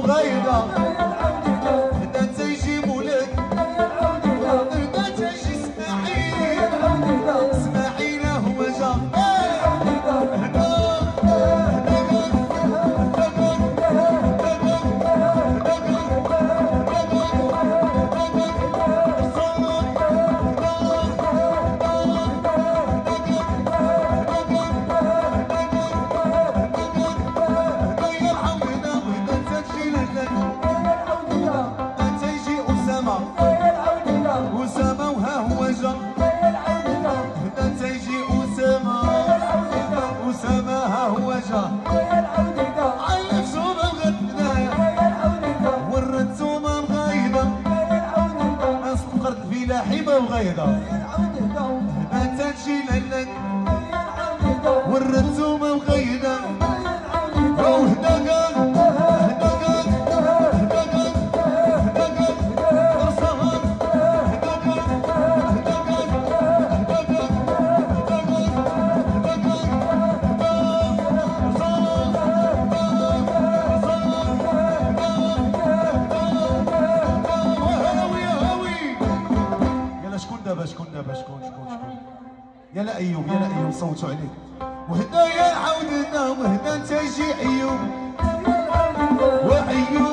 غايدة هدا تيجي مولك هدا تيجي اسماعيل اسماعيل هو جا أسامة وها هو جا هدا تيجي أسامة ها هو جا علف زومة الغدايا ورد زومة الغايدة أصفقرت في لاحمة وغايدة هدا تجي لك ورد زومة وغايدة وهدا قال شكون يلا ايوب صوتوا عليك وهدا يا عودنا وهدا تيجي ايوب وايوب